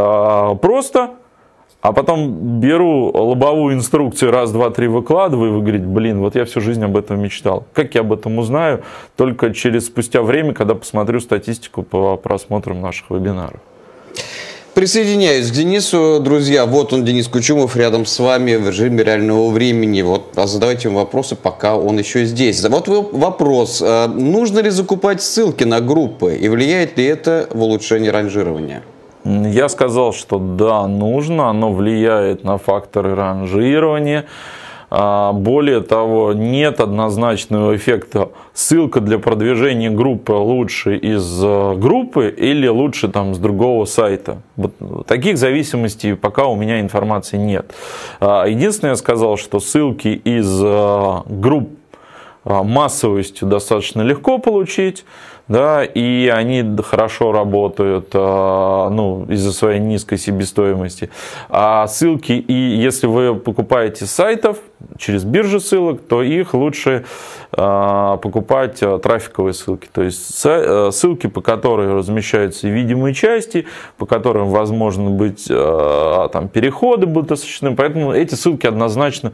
просто, а потом беру лобовую инструкцию, раз, два, три выкладываю, и вы говорите, блин, вот я всю жизнь об этом мечтал. Как я об этом узнаю? Только через спустя время, когда посмотрю статистику по просмотрам наших вебинаров. Присоединяюсь к Денису, друзья. Вот он, Денис Кучумов, рядом с вами в режиме реального времени. Вот, а задавайте ему вопросы, пока он еще здесь. Вот вопрос. Нужно ли закупать ссылки на группы? И влияет ли это в улучшение ранжирования? Я сказал, что да, нужно. Оно влияет на факторы ранжирования. Более того, нет однозначного эффекта. Ссылка для продвижения группы лучше из группы или лучше там, с другого сайта. Вот таких зависимостей пока у меня информации нет. Единственное, я сказал, что ссылки из групп массовостью достаточно легко получить. Да, и они хорошо работают, ну, из-за своей низкой себестоимости. А ссылки, и если вы покупаете с сайтов, через биржи ссылок, то их лучше покупать трафиковые ссылки. То есть ссылки, по которым размещаются видимые части, по которым, возможно быть, там, переходы будут осуществлены. Поэтому эти ссылки однозначно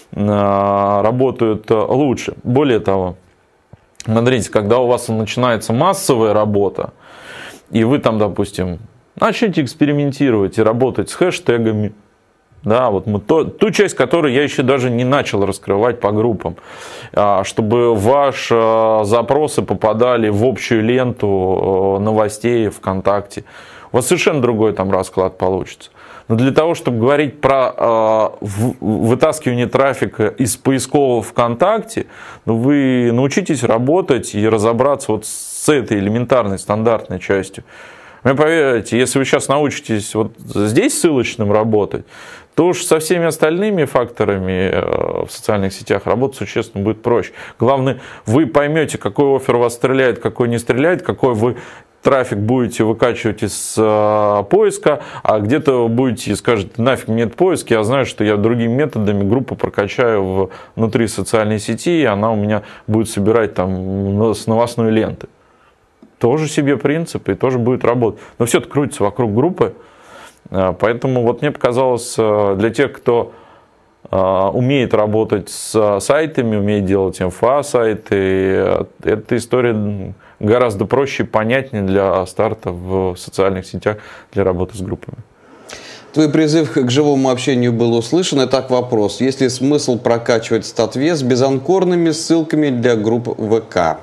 работают лучше. Более того, смотрите, когда у вас начинается массовая работа, и вы там, допустим, начнете экспериментировать и работать с хэштегами, да, вот мы то, ту часть, которую я еще даже не начал раскрывать по группам, чтобы ваши запросы попадали в общую ленту новостей ВКонтакте, у вас совершенно другой там расклад получится. Но для того, чтобы говорить про э, вытаскивание трафика из поискового ВКонтакте, ну, вы научитесь работать и разобраться вот с этой элементарной, стандартной частью. Мне поверьте, если вы сейчас научитесь вот здесь ссылочным работать, то уж со всеми остальными факторами в социальных сетях работать существенно будет проще. Главное, вы поймете, какой оффер у вас стреляет, какой не стреляет, какой вы трафик будете выкачивать из э, поиска, а где-то будете скажете, нафиг мне этот поиск, я знаю, что я другими методами группу прокачаю в, внутри социальной сети, и она у меня будет собирать там с новостной ленты. Тоже себе принцип, и тоже будет работать. Но все это крутится вокруг группы, поэтому вот мне показалось, для тех, кто умеет работать с сайтами, умеет делать инфа-сайты, эта история гораздо проще и понятнее для старта в социальных сетях, для работы с группами. Твой призыв к живому общению был услышан. Итак, вопрос. Есть ли смысл прокачивать статвес безанкорными ссылками для групп ВК?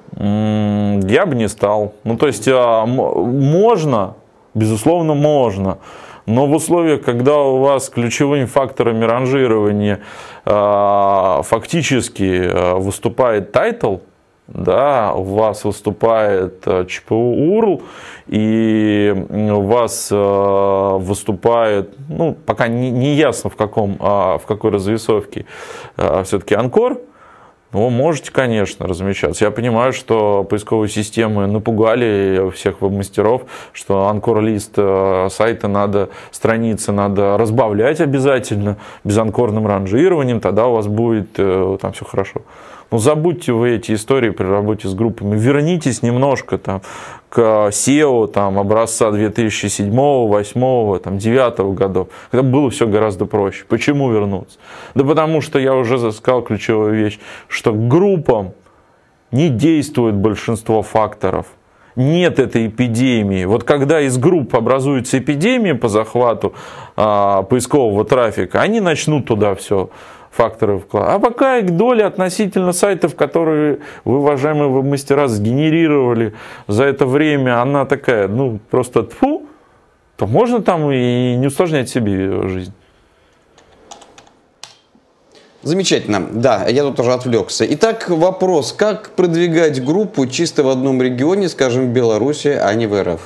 Я бы не стал. Ну, то есть, можно, безусловно, можно. Но в условиях, когда у вас ключевыми факторами ранжирования фактически выступает тайтл, да, у вас выступает ЧПУ УРЛ, и у вас выступает, ну, пока не, не ясно в, каком, в какой развесовке все-таки Анкор, ну, можете, конечно, размещаться. Я понимаю, что поисковые системы напугали всех веб-мастеров, что анкор-лист сайта надо, страницы надо разбавлять обязательно безанкорным ранжированием, тогда у вас будет там все хорошо. Но забудьте вы эти истории при работе с группами, вернитесь немножко там, к сео там, образца две тысячи седьмого, две тысячи восьмого, там, две тысячи девятого годов, когда было все гораздо проще. Почему вернуться? Да потому что я уже сказал ключевую вещь, что к группам не действует большинство факторов. Нет этой эпидемии. Вот когда из групп образуется эпидемия по захвату а, поискового трафика, они начнут туда все факторы вкладывать. А пока их доля относительно сайтов, которые вы, уважаемые веб-мастера, сгенерировали за это время, она такая, ну, просто тьфу, то можно там и не усложнять себе жизнь. Замечательно. Да, я тут тоже отвлекся. Итак, вопрос. Как продвигать группу чисто в одном регионе, скажем, в Беларуси, а не в эр эф?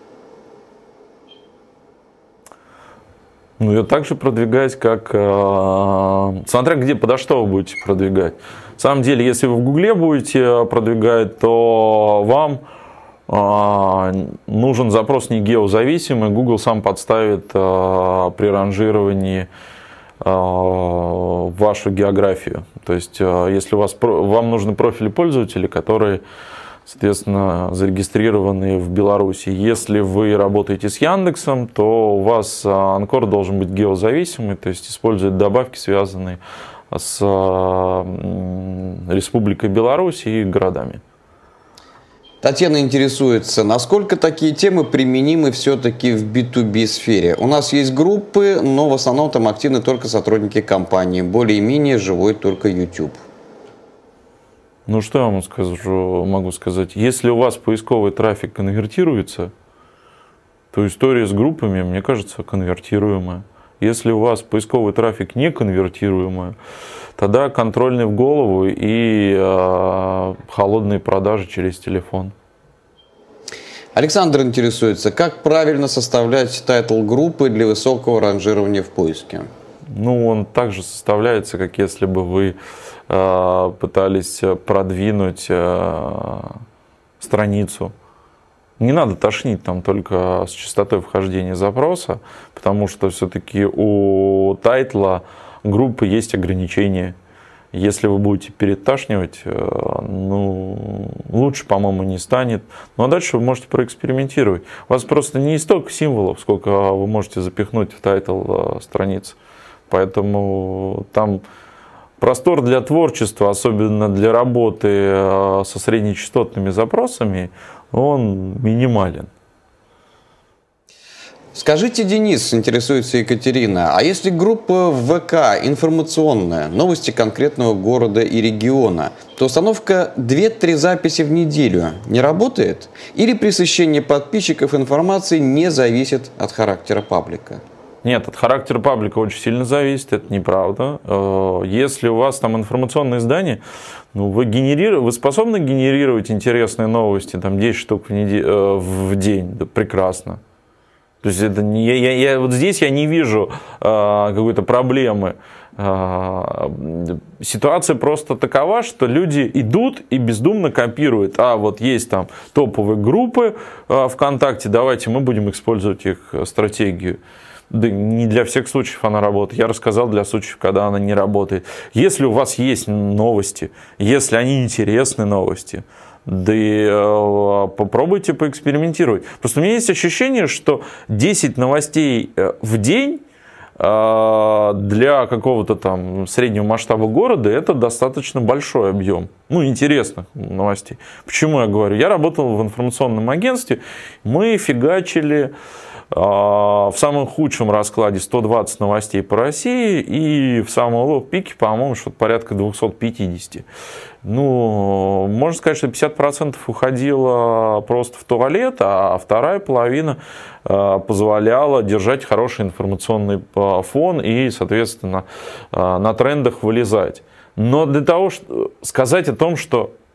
Ну, ее также продвигать, как... Э, смотря где, подо что вы будете продвигать. На самом деле, если вы в Гугле будете продвигать, то вам э, нужен запрос не геозависимый. Google сам подставит э, при ранжировании э, вашу географию. То есть, э, если у вас, вам нужны профили пользователей, которые, соответственно, зарегистрированные в Беларуси. Если вы работаете с Яндексом, то у вас Анкор должен быть геозависимый, то есть использовать добавки, связанные с Республикой Беларусь и городами. Татьяна интересуется, насколько такие темы применимы все-таки в би ту би сфере. У нас есть группы, но в основном там активны только сотрудники компании. Более-менее живой только YouTube. Ну, что я вам скажу, могу сказать? Если у вас поисковый трафик конвертируется, то история с группами, мне кажется, конвертируемая. Если у вас поисковый трафик не конвертируемый, тогда контрольный в голову и э, холодные продажи через телефон. Александр интересуется, как правильно составлять тайтл группы для высокого ранжирования в поиске? Ну, он также составляется, как если бы вы э, пытались продвинуть э, страницу. Не надо тошнить там только с частотой вхождения запроса, потому что все-таки у тайтла группы есть ограничения. Если вы будете переташнивать, ну, лучше, по-моему, не станет. Ну, а дальше вы можете проэкспериментировать. У вас просто не столько символов, сколько вы можете запихнуть в тайтл страницы. Поэтому там простор для творчества, особенно для работы со среднечастотными запросами, он минимален. Скажите, Денис, интересуется Екатерина, а если группа в вэ ка информационная, новости конкретного города и региона, то установка две-три записи в неделю не работает? Или пресыщение подписчиков информации не зависит от характера паблика? Нет, от характера паблика очень сильно зависит, это неправда. Если у вас там информационное издание, ну, вы, генерируете, вы способны генерировать интересные новости, там десять штук в, недель, в день, да, прекрасно. То есть это не, я, я, вот здесь я не вижу а, какой-то проблемы. А, ситуация просто такова, что люди идут и бездумно копируют. А вот есть там топовые группы а, ВКонтакте, давайте мы будем использовать их стратегию. Да не для всех случаев она работает. Я рассказал для случаев, когда она не работает. Если у вас есть новости, если они интересные новости, да и э, попробуйте поэкспериментировать. Просто у меня есть ощущение, что десять новостей в день э, для какого-то там среднего масштаба города это достаточно большой объем. Ну, интересных новостей. Почему я говорю? Я работал в информационном агентстве, мы фигачили в самом худшем раскладе сто двадцать новостей по России и в самом пике, по-моему, что-то порядка двести пятьдесят. Ну, можно сказать, что пятьдесят процентов уходило просто в туалет, а вторая половина позволяла держать хороший информационный фон и, соответственно, на трендах вылезать. Но для того, чтобы сказать о том, что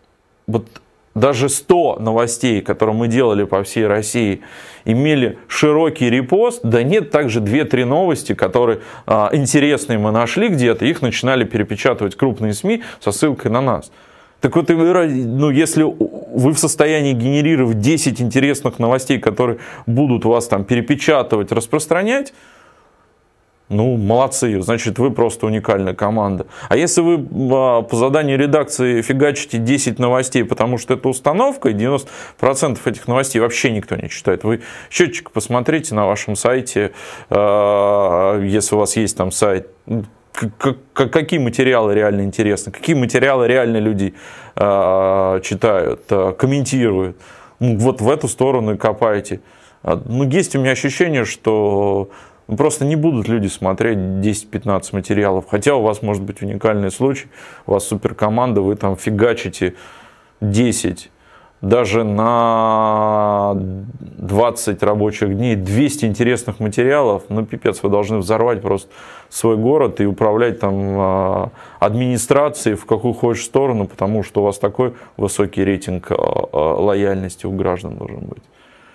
вот даже сто новостей, которые мы делали по всей России, имели широкий репост, да нет, также две-три новости, которые а, интересные мы нашли где-то, их начинали перепечатывать крупные СМИ со ссылкой на нас. Так вот, ну, если вы в состоянии генерировать десять интересных новостей, которые будут вас там перепечатывать, распространять, ну, молодцы, значит, вы просто уникальная команда. А если вы по заданию редакции фигачите десять новостей, потому что это установка, и девяносто процентов этих новостей вообще никто не читает. Вы счетчик посмотрите на вашем сайте, если у вас есть там сайт, какие материалы реально интересны, какие материалы реально люди читают, комментируют. Вот в эту сторону и копайте. Ну, есть у меня ощущение, что просто не будут люди смотреть десять-пятнадцать материалов. Хотя у вас может быть уникальный случай, у вас суперкоманда, вы там фигачите десять, даже на двадцать рабочих дней, двести интересных материалов. Ну, пипец, вы должны взорвать просто свой город и управлять там администрацией в какую хочешь сторону, потому что у вас такой высокий рейтинг лояльности у граждан должен быть.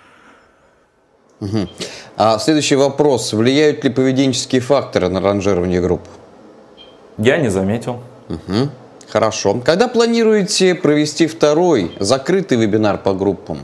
Угу. А следующий вопрос. Влияют ли поведенческие факторы на ранжирование групп? Я не заметил. Угу. Хорошо. Когда планируете провести второй закрытый вебинар по группам?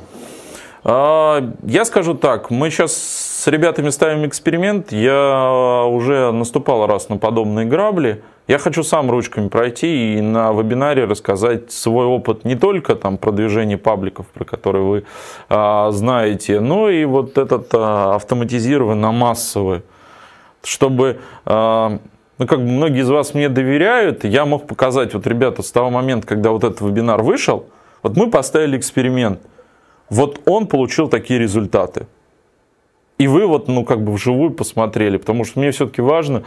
Я скажу так. Мы сейчас с ребятами ставим эксперимент. Я уже наступал раз на подобные грабли. Я хочу сам ручками пройти и на вебинаре рассказать свой опыт не только там продвижение пабликов, про которые вы а, знаете, но и вот этот а, автоматизированный, массовый, чтобы, а, ну, как бы многие из вас мне доверяют, я мог показать, вот, ребята, с того момента, когда вот этот вебинар вышел, вот мы поставили эксперимент, вот он получил такие результаты. И вы вот, ну, как бы вживую посмотрели, потому что мне все-таки важно,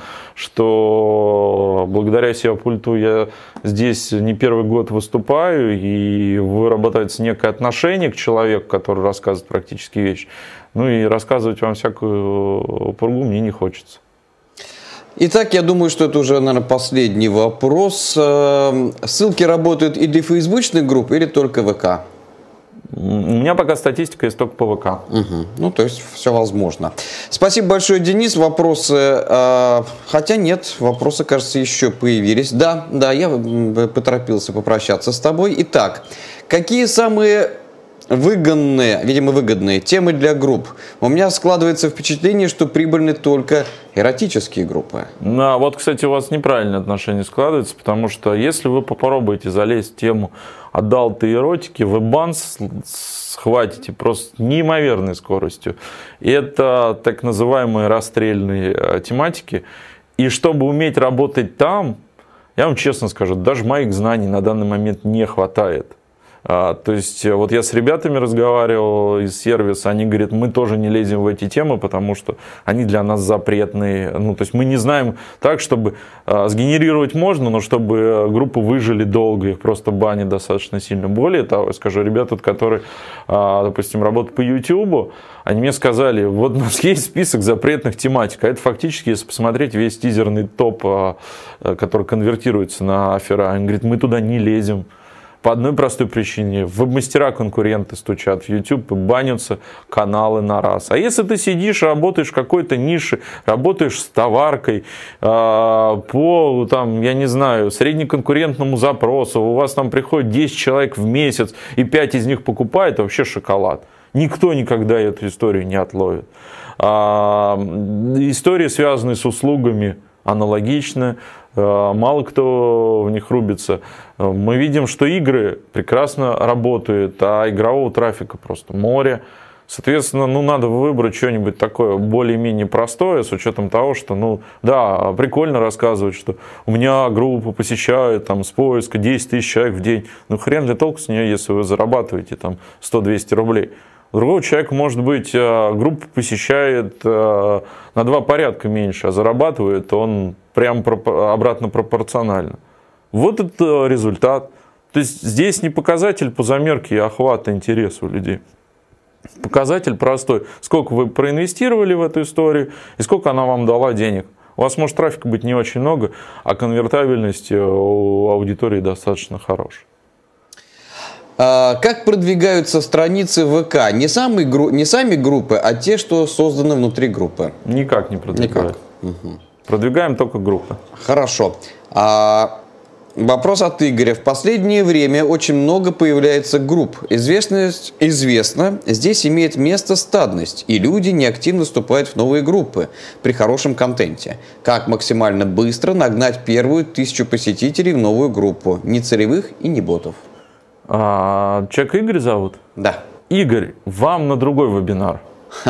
что благодаря эс и о-пульту я здесь не первый год выступаю, и выработается некое отношение к человеку, который рассказывает практические вещи. Ну и рассказывать вам всякую пургу мне не хочется. Итак, я думаю, что это уже, наверное, последний вопрос. Ссылки работают и для фейсбучных групп, или только ВК? У меня пока статистика есть только по ВК. Угу. Ну, то есть все возможно. Спасибо большое, Денис. Вопросы, э, хотя нет, вопросы, кажется, еще появились. Да, да, я поторопился попрощаться с тобой. Итак, какие самые выгодные, видимо, выгодные темы для групп? У меня складывается впечатление, что прибыльны только эротические группы. Да, вот, кстати, у вас неправильное отношение складывается, потому что если вы попробуете залезть в тему адалта и эротики, вы бан схватите просто неимоверной скоростью. И это так называемые расстрельные тематики. И чтобы уметь работать там, я вам честно скажу, даже моих знаний на данный момент не хватает. А, то есть, вот я с ребятами разговаривал из сервиса, они говорят, мы тоже не лезем в эти темы, потому что они для нас запретные. Ну, то есть, мы не знаем так, чтобы а, сгенерировать можно, но чтобы группы выжили долго, их просто банят достаточно сильно. Более того, скажу, ребята, которые, а, допустим, работают по ютубу, они мне сказали, вот у нас есть список запретных тематик, а это фактически, если посмотреть весь тизерный топ, а, который конвертируется на афера, они говорят, мы туда не лезем. По одной простой причине. Веб-мастера конкуренты стучат в YouTube и банятся каналы на раз. А если ты сидишь, работаешь в какой-то нише, работаешь с товаркой, э, по, там, я не знаю, среднеконкурентному запросу, у вас там приходит десять человек в месяц, и пять из них покупает, это вообще шоколад. Никто никогда эту историю не отловит. А, истории, связанные с услугами, аналогичны. Мало кто в них рубится. Мы видим, что игры прекрасно работают, а игрового трафика просто море. Соответственно, ну, надо выбрать что-нибудь такое более-менее простое, с учетом того, что, ну, да, прикольно рассказывать, что у меня группу посещают там, с поиска десять тысяч человек в день. Ну, хрен ли толку с нее, если вы зарабатываете там сто-двести рублей. У другого человека, может быть, группа посещает на два порядка меньше, а зарабатывает он прям обратно пропорционально. Вот это результат. То есть здесь не показатель по замерке и охвата интереса у людей. Показатель простой. Сколько вы проинвестировали в эту историю и сколько она вам дала денег. У вас может трафика быть не очень много, а конвертабельность у аудитории достаточно хорошая. А, как продвигаются страницы ВК? Не, самые, не сами группы, а те, что созданы внутри группы? Никак не продвигаем. Угу. Продвигаем только группы. Хорошо. А, вопрос от Игоря. В последнее время очень много появляется групп. Известность известно, здесь имеет место стадность, и люди неактивно вступают в новые группы при хорошем контенте. Как максимально быстро нагнать первую тысячу посетителей в новую группу? Ни целевых и ни ботов. А, человек Игорь зовут? Да. Игорь, вам на другой вебинар.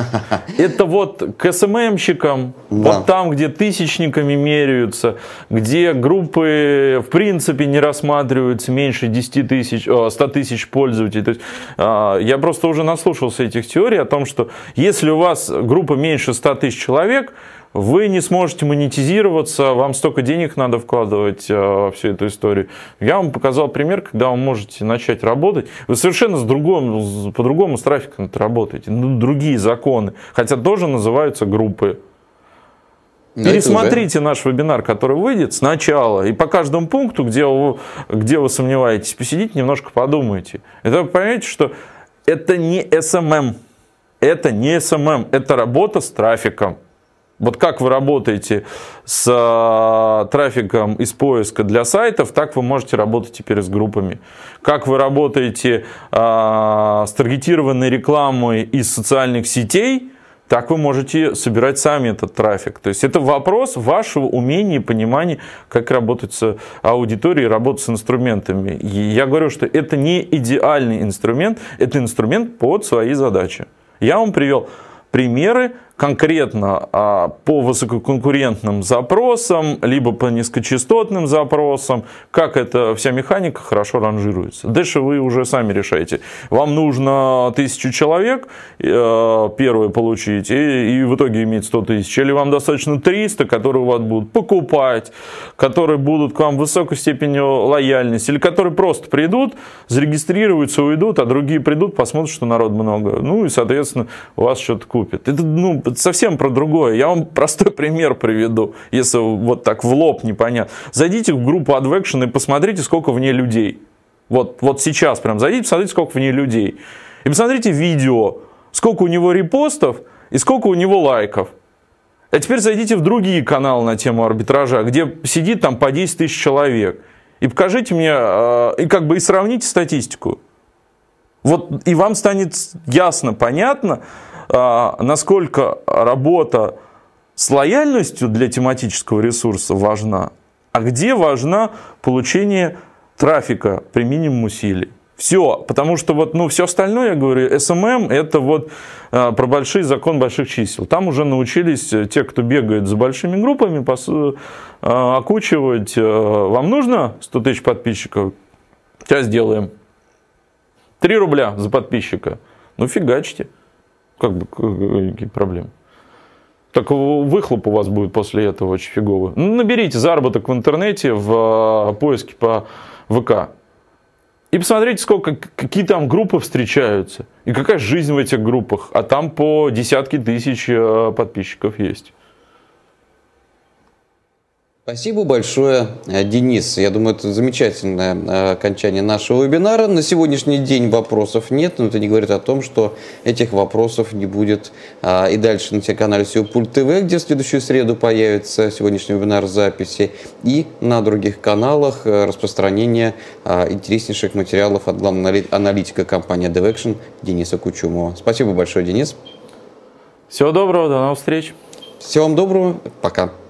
Это вот к эс эм эм-щикам, да. Вот там, где тысячниками меряются, где группы в принципе не рассматриваются меньше десяти тысяч, ста тысяч пользователей. То есть, я просто уже наслушался этих теорий о том, что если у вас группа меньше ста тысяч человек, вы не сможете монетизироваться, вам столько денег надо вкладывать во всю эту историю. Я вам показал пример, когда вы можете начать работать. Вы совершенно по-другому с трафиком работаете. Ну, другие законы, хотя тоже называются группы. Но пересмотрите наш вебинар, который выйдет сначала, и по каждому пункту, где вы, где вы сомневаетесь, посидите, немножко подумайте. И вы поймете, что это не эс эм эм. Это не эс эм эм, это работа с трафиком. Вот как вы работаете с э, трафиком из поиска для сайтов, так вы можете работать теперь с группами. Как вы работаете э, с таргетированной рекламой из социальных сетей, так вы можете собирать сами этот трафик. То есть это вопрос вашего умения и понимания, как работать с аудиторией, работать с инструментами. И я говорю, что это не идеальный инструмент, это инструмент под свои задачи. Я вам привел примеры конкретно а, по высококонкурентным запросам, либо по низкочастотным запросам, как эта вся механика хорошо ранжируется. Дальше вы уже сами решаете. Вам нужно тысячу человек э, первые получить, и, и в итоге иметь сто тысяч. Или вам достаточно триста, которые у вас будут покупать, которые будут к вам в высокой степени лояльности, или которые просто придут, зарегистрируются, уйдут, а другие придут, посмотрят, что народ много. Ну и, соответственно, у вас что-то купят. Это, ну, это совсем про другое. Я вам простой пример приведу, если вот так в лоб непонятно. Зайдите в группу Advection и посмотрите, сколько в ней людей. Вот, вот сейчас прям зайдите, посмотрите, сколько в ней людей. И посмотрите видео, сколько у него репостов и сколько у него лайков. А теперь зайдите в другие каналы на тему арбитража, где сидит там по десять тысяч человек. И покажите мне, и как бы и сравните статистику. Вот и вам станет ясно, понятно, насколько работа с лояльностью для тематического ресурса важна, а где важно получение трафика при минимум усилий. Все, потому что вот, ну, все остальное, я говорю, эс эм эм это вот а, про большой закон больших чисел. Там уже научились те, кто бегает за большими группами, пос, а, окучивать. А, вам нужно сто тысяч подписчиков? Сейчас сделаем. три рубля за подписчика. Ну, фигачьте. Как бы, какие проблемы? Так выхлоп у вас будет после этого очень фиговый. Ну, наберите заработок в интернете в поиске по ВК. И посмотрите, сколько, какие там группы встречаются. И какая жизнь в этих группах. А там по десятки тысяч подписчиков есть. Спасибо большое, Денис. Я думаю, это замечательное окончание нашего вебинара. На сегодняшний день вопросов нет, но это не говорит о том, что этих вопросов не будет и дальше на телеканале сео пульт ТВ, где в следующую среду появится сегодняшний вебинар записи, и на других каналах распространения интереснейших материалов от главного аналитика компании Devextion Дениса Кучумова. Спасибо большое, Денис. Всего доброго, до новых встреч. Всего вам доброго, пока.